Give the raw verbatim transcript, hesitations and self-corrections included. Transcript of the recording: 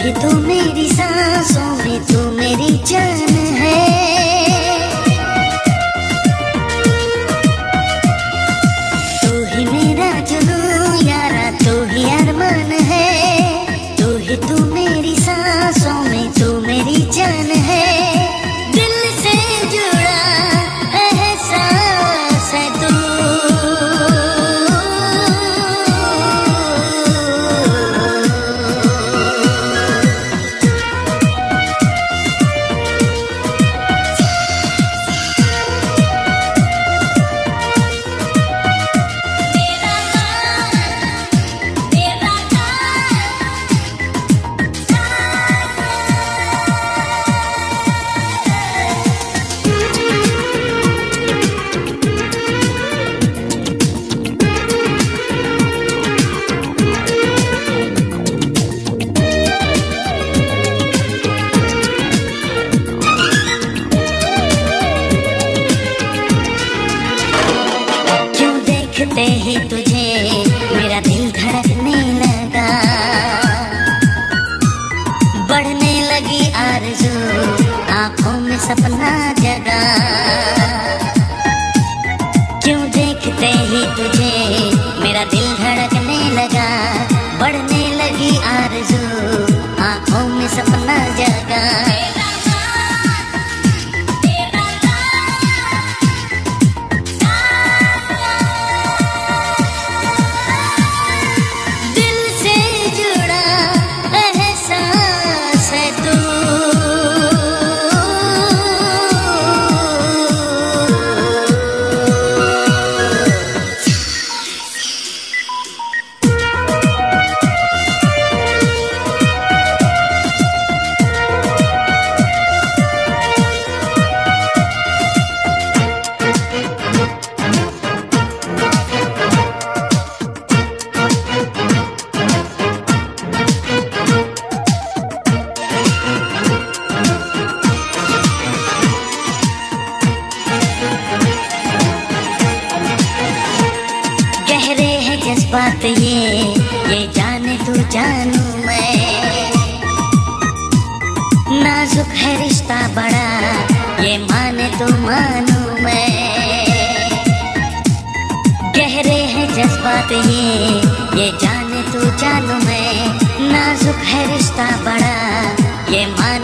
ही तो मेरी सांसों में तू मेरी जान है। तू ही मेरा जुनून यारा, तू ही अरमान है। तू ही तू मेरी सांसों में तू मेरी जान है। दिल से जुड़ा एहसास है तू। देखते ही तुझे मेरा दिल धड़कने लगा, बढ़ने लगी आरज़ू, आंखों में सपना जगा। क्यों देखते ही तुझे मेरा दिल धड़कने लगा, बढ़ने लगी आरज़ू, आंखों में सपना जगा। बात ये ये जाने तू जानू मैं, नाजुक है रिश्ता बड़ा, ये माने तो मानू मैं। गहरे हैं जज्बात ये ये जाने तू जानू मैं, नाजुक है रिश्ता बड़ा, ये माने